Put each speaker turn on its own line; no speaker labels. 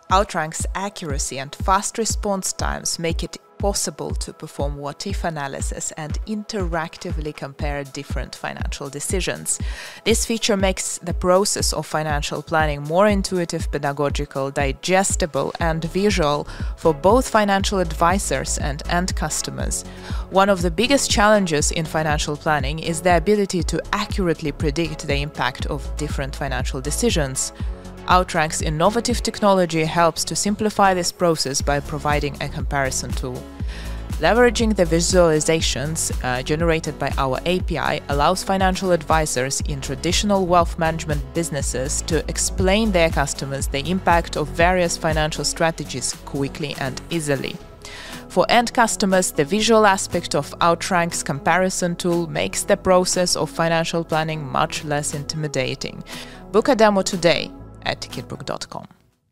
OutRank's accuracy and fast response times make it possible to perform what-if analysis and interactively compare different financial decisions. This feature makes the process of financial planning more intuitive, pedagogical, digestible, and visual for both financial advisors and end customers. One of the biggest challenges in financial planning is the ability to accurately predict the impact of different financial decisions. OutRank's innovative technology helps to simplify this process by providing a comparison tool. Leveraging the visualizations generated by our API allows financial advisors in traditional wealth management businesses to explain their customers the impact of various financial strategies quickly and easily. For end customers, the visual aspect of OutRank's comparison tool makes the process of financial planning much less intimidating. Book a demo today at ticketbook.com.